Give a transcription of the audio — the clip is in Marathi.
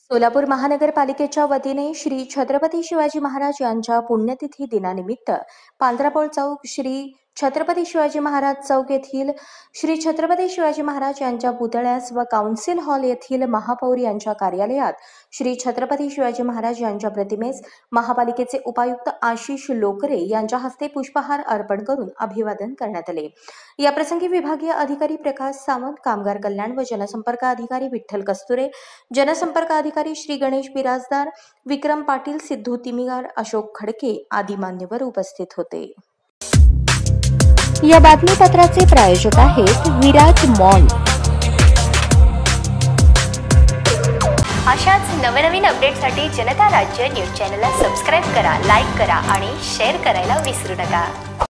सोलापूर महानगरपालिकेच्या वतीने श्री छत्रपती शिवाजी महाराज यांच्या पुण्यतिथी दिनानिमित्त पांढरापौळ चौक, श्री छत्रपती शिवाजी महाराज चौक येथील श्री छत्रपती शिवाजी महाराज यांच्या पुतळ्यास व काउन्सिल हॉल येथील महापौर यांच्या कार्यालयात श्री छत्रपती शिवाजी महाराज यांच्या प्रतिमेस महापालिकेचे उपायुक्त आशिष लोकरे यांच्या हस्ते पुष्पहार अर्पण करून अभिवादन करण्यात आले। याप्रसंगी विभागीय अधिकारी प्रकाश सावंत, कामगार कल्याण व जनसंपर्क अधिकारी विठ्ठल कस्तुरे, जनसंपर्क अधिकारी श्री गणेश बिराजदार, विक्रम पाटील, सिद्धू तिमिगार, अशोक खडके आदी मान्यवर उपस्थित होते। या बातमीपत्राचे प्रायोजक आहेत विराज मॉल। अशाच नवनवीन अपडेटसाठी जनता राज्य न्यूज चॅनलला सबस्क्राईब करा, लाईक करा आणि शेअर करायला विसरू नका।